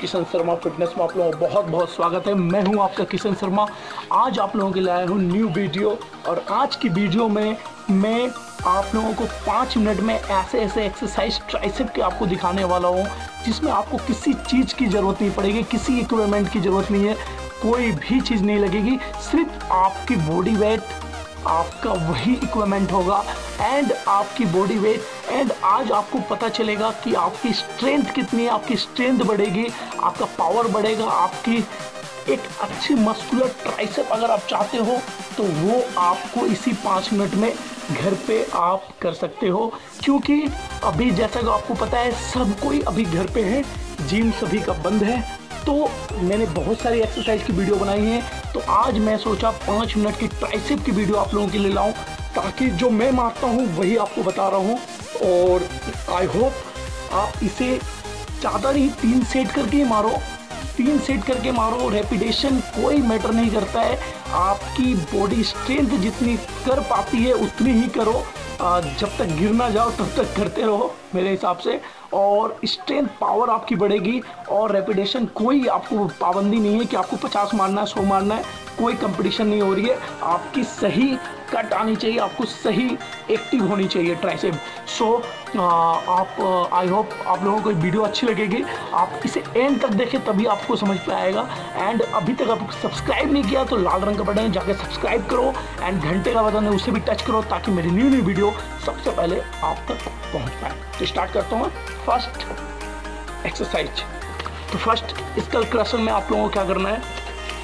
Kishan Sharma fitness में आप लोगों का बहुत बहुत स्वागत है। मैं हूं आपका किशन शर्मा। आज आप लोगों के लिए आया हूं न्यू वीडियो, और आज की वीडियो में मैं आप लोगों को 5 मिनट में ऐसे एक्सरसाइज ट्राइसेप के आपको दिखाने वाला हूं, जिसमें आपको किसी चीज़ की ज़रूरत नहीं पड़ेगी, किसी इक्विपमेंट की ज़रूरत नहीं है, कोई भी चीज़ नहीं लगेगी, सिर्फ आपकी बॉडी वेट आपका वही इक्विपमेंट होगा एंड आपकी बॉडी वेट। एंड आज आपको पता चलेगा कि आपकी स्ट्रेंथ कितनी है, आपकी स्ट्रेंथ बढ़ेगी, आपका पावर बढ़ेगा, आपकी एक अच्छी मस्कुलर ट्राइसेप अगर आप चाहते हो तो वो आपको इसी 5 मिनट में घर पे आप कर सकते हो। क्योंकि अभी जैसा कि आपको पता है सब कोई अभी घर पे है, जिम सभी का बंद है, तो मैंने बहुत सारी एक्सरसाइज की वीडियो बनाई है। तो आज मैं सोचा 5 मिनट की ट्राइसेप की वीडियो आप लोगों के लिए लाऊं, ताकि जो मैं मारता हूं वही आपको बता रहा हूं। और आई होप आप इसे ज़्यादा नहीं 3 सेट करके ही मारो, 3 सेट करके मारो। रेपिटेशन कोई मैटर नहीं करता है, आपकी बॉडी स्ट्रेंथ जितनी कर पाती है उतनी ही करो। जब तक गिर ना जाओ तब तक करते रहो मेरे हिसाब से, और स्ट्रेंथ पावर आपकी बढ़ेगी। और रेपिटेशन कोई आपको पाबंदी नहीं है कि आपको 50 मारना है, 100 मारना है, कोई कंपटीशन नहीं हो रही है। आपकी सही कट आनी चाहिए, आपको सही एक्टिव होनी चाहिए ट्राइसेप। सो आप आई होप आप लोगों को वीडियो अच्छी लगेगी, आप इसे एंड तक देखें तभी आपको समझ में आएगा। एंड अभी तक आप सब्सक्राइब नहीं किया तो लाल रंग का बटन है, जाके सब्सक्राइब करो, एंड घंटे का बटन है उसे भी टच करो, ताकि मेरी न्यू वीडियो सबसे पहले आप तक पहुँच पाए। तो स्टार्ट करता हूँ फर्स्ट एक्सरसाइज। तो फर्स्ट स्कल क्रशर में आप लोगों को क्या करना है,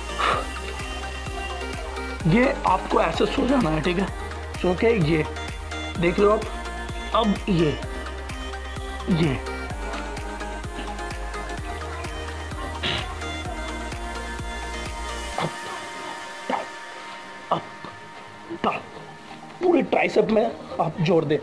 ये आपको ऐसे सो जाना है, ठीक है, सो के ये देख लो आप। अब ये अप डाउन पूरे ट्राइसेप में आप जोड़ दे।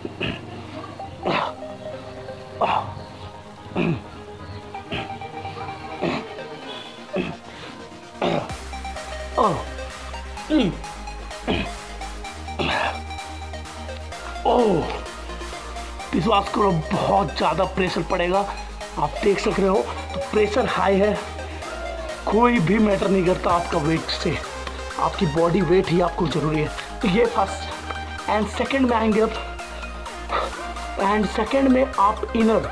विश्वास करो बहुत ज़्यादा प्रेशर पड़ेगा, आप देख सक रहे हो। तो प्रेशर हाई है, कोई भी मैटर नहीं करता आपका वेट से, आपकी बॉडी वेट ही आपको ज़रूरी है। तो ये फर्स्ट। एंड सेकंड में आएंगे अब, एंड सेकंड में आप इनर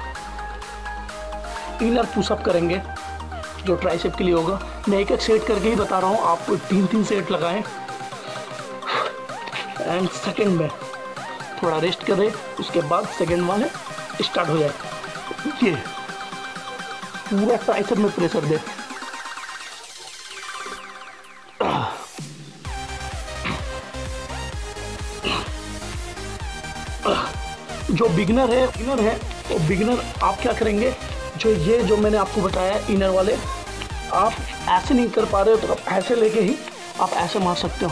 पुशअप करेंगे, जो ट्राइसेप के लिए होगा। मैं एक सेट करके ही बता रहा हूँ, आप 3 सेट लगाएं। एंड सेकंड में थोड़ा रेस्ट करें, उसके बाद सेकंड वाले स्टार्ट हो जाए। ये पूरा ट्राइसेप में प्रेशर दे। जो बिगिनर है वो बिगिनर आप क्या करेंगे, जो मैंने आपको बताया इनर वाले, आप ऐसे नहीं कर पा रहे हो तो आप ऐसे लेके ही आप ऐसे मार सकते हो।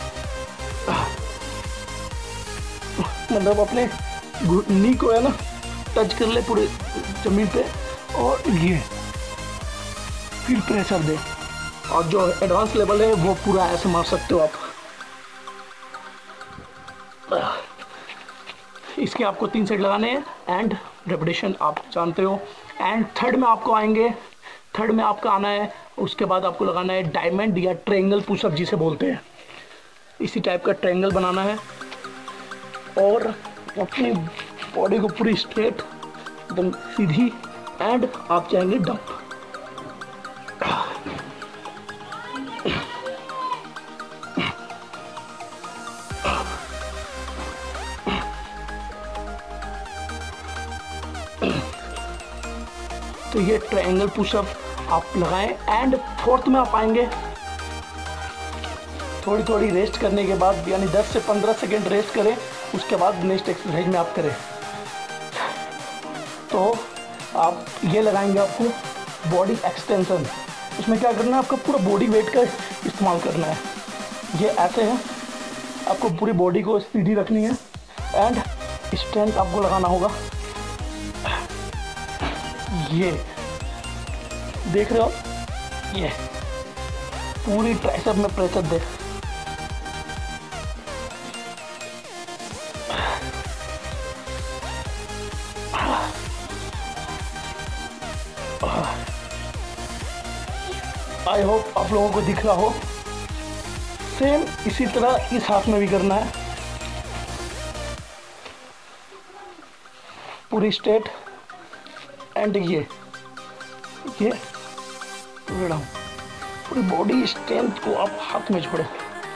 मतलब अपने नी को है ना टच कर ले पूरे जमीन पे, और ये फिर प्रेशर दे। और जो एडवांस लेवल है वो पूरा ऐसे मार सकते हो आप। इसके आपको 3 सेट लगाने हैं, एंड रेपिटेशन आप जानते हो। एंड थर्ड में आपको आएंगे, थर्ड में आपका आना है, उसके बाद आपको लगाना है डायमंड या ट्रायंगल पुशअप जिसे बोलते हैं। इसी टाइप का ट्रायंगल बनाना है, और अपनी बॉडी को पूरी स्ट्रेट एकदम सीधी, एंड आप जाएंगे डंप। तो ये ट्रायंगल पुशअप आप लगाएं। एंड फोर्थ में आप आएंगे, थोड़ी रेस्ट करने के बाद, यानी 10 से 15 सेकेंड रेस्ट करें, उसके बाद नेक्स्ट एक्सरसाइज में आप करें। तो आप ये लगाएंगे, आपको बॉडी एक्सटेंशन। उसमें क्या करना है, आपका पूरा बॉडी वेट का इस्तेमाल करना है। ये ऐसे है, आपको पूरी बॉडी को सीधी रखनी है, एंड स्ट्रेंथ आपको लगाना होगा। ये देख रहे हो, ये पूरी ट्राइसेप में प्रेशर दे। आई होप आप लोगों को दिख रहा हो। सेम इसी तरह इस हाथ में भी करना है, पूरी स्ट्रेट एंड ये डाउन। पूरी बॉडी स्ट्रेंथ को आप हाथ में छोड़े।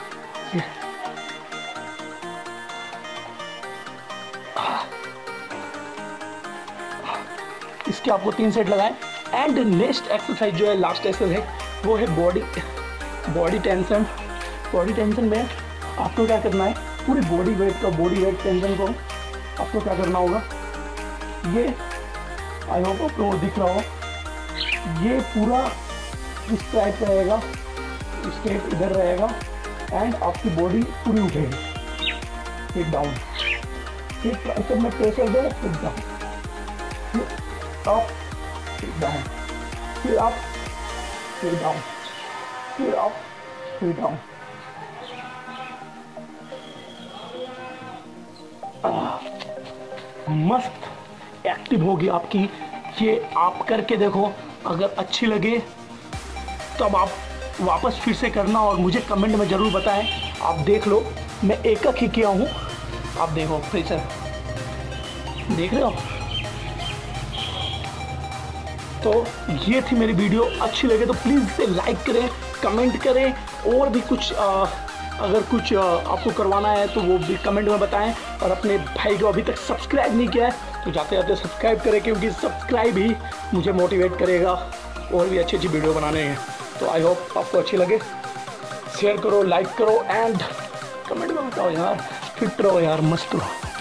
इसके आपको 3 सेट लगाएं। एंड नेक्स्ट एक्सरसाइज जो है, लास्ट एक्सरसाइज है, वो है बॉडी टेंशन। बॉडी टेंशन में आपको क्या करना है, पूरी बॉडी वेट टेंशन को आपको क्या करना होगा, ये आई होप आप लोगों को दिख रहा हो, ये पूरा इस टाइप रहेगा, स्टेप इधर रहेगा एंड आपकी बॉडी पूरी उठेगी, फिर डाउन, फिर ट्राइसेप में प्रेशर दे, फिर डाउन, फिर अप, फिर डाउन, फिर अप, फिर डाउन, फिर अप, फिर डाउन। मस्त एक्टिव होगी आपकी। ये आप करके देखो, अगर अच्छी लगे तब आप वापस फिर से करना और मुझे कमेंट में ज़रूर बताएं। आप देख लो, मैं एक ही किया हूँ, आप देखो फिर से देख रहे हो। तो ये थी मेरी वीडियो, अच्छी लगे तो प्लीज़ इसे लाइक करें, कमेंट करें, और भी कुछ अगर कुछ आपको करवाना है तो वो भी कमेंट में बताएं। और अपने भाई को अभी तक सब्सक्राइब नहीं किया है तो जाते जाते सब्सक्राइब करें, क्योंकि सब्सक्राइब ही मुझे मोटिवेट करेगा और भी अच्छी अच्छी वीडियो बनाने हैं। तो आई होप आपको अच्छी लगे, शेयर करो, लाइक करो एंड कमेंट में बताओ यार, फिट रहो यार, मस्त रहो।